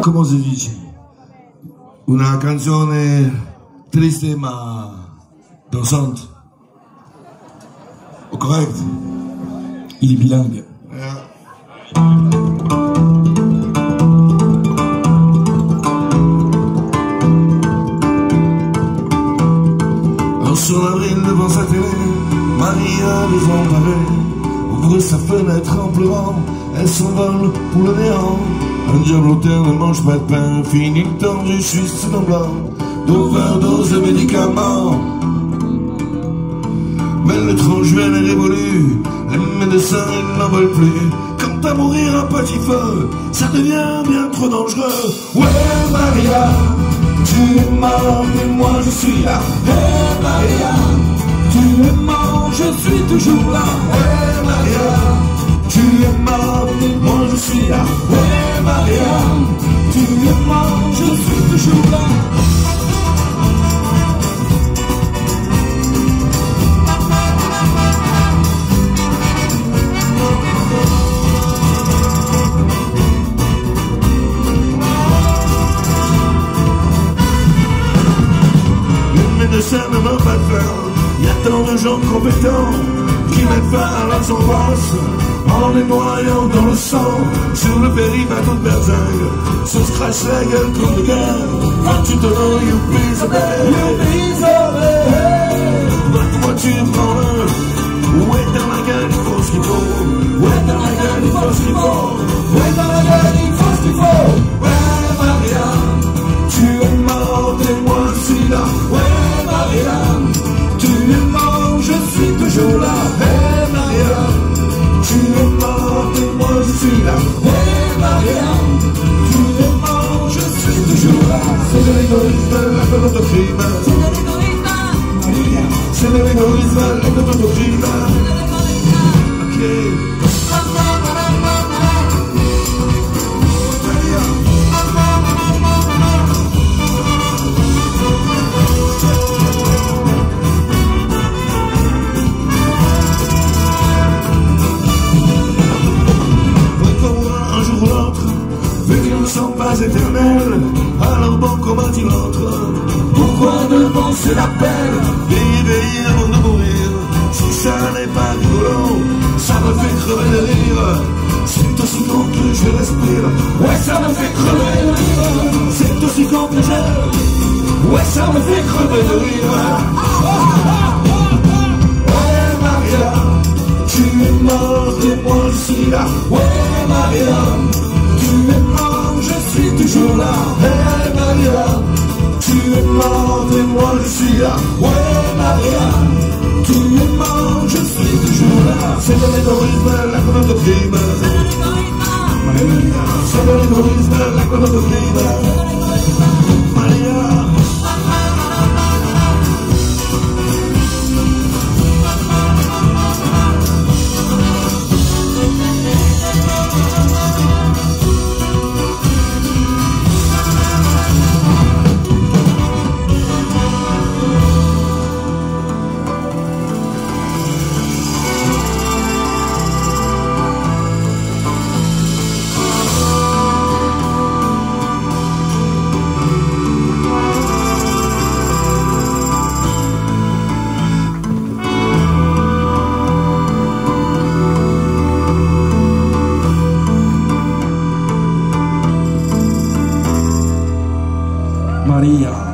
Come si dice? Una canzone triste ma dansante. Correct? Il est bilingue. Un soir d'avril devant sa télé, Maria désemparée ouvre sa fenêtre en pleurant, elle s'envole pour le néant. Un diable au terre ne mange pas de pain, finit le temps du suicide en blanc, d'overdose de médicaments. Mais l'étrange elle est révolue, les médecins ils n'en veulent plus. Quant à mourir à petit feu, ça devient bien trop dangereux. Ouais Maria, tu es morte et moi je suis là. Hey Maria, tu es morte, je suis toujours là. Hey Maria, tu es morte et moi je suis là. Hey Maria, tu es morte, je suis toujours là. Ça ne va pas le faire. Il y a tant de gens compétents qui mettent fin à leurs angoisses en les noyant dans le sang. Sur le périph' à toute berzingue se crache la gueule comme de guerre. Quand tu te know, you please obey. You please obey. Votre voiture prend le. Ouais, dans la gueule, il faut ce qu'il faut. Ouais, dans la gueule, il faut ce qu'il faut. Ouais, dans la gueule, il faut ce qu'il faut. Ouais, Maria, tu es morte et moi je suis là. Ouais, Maria, tu es mort, je suis toujours là. Hey Maria, tu es morte et moi je suis là. Hey Maria, tu es mort, je suis toujours là. C'est de l'égoïsme, la pelote de crime. C'est de l'égoïsme, c'est de l'égoïsme, la pelote de crime. Ok. Pas éternel, alors bon combat-il entre. Pourquoi ne penser la peine d'éveiller avant de mourir? Si ça n'est pas rigolo, ça me fait crever de rire. C'est aussi con que je respire. Ouais, ça me fait crever de rire. C'est aussi con que je. Ouais, ça me fait crever de rire. Ouais, Maria, tu es morte et moi je suis là. Ouais, Maria, tu es morte, je suis toujours là. Hey Maria, tu es morte et moi je suis là. Ouais Maria, tu es morte, je suis toujours là. C'est de l'égoïsme, la colonne de crime. C'est de l'égoïsme, la colonne de crime. Maria. Maria.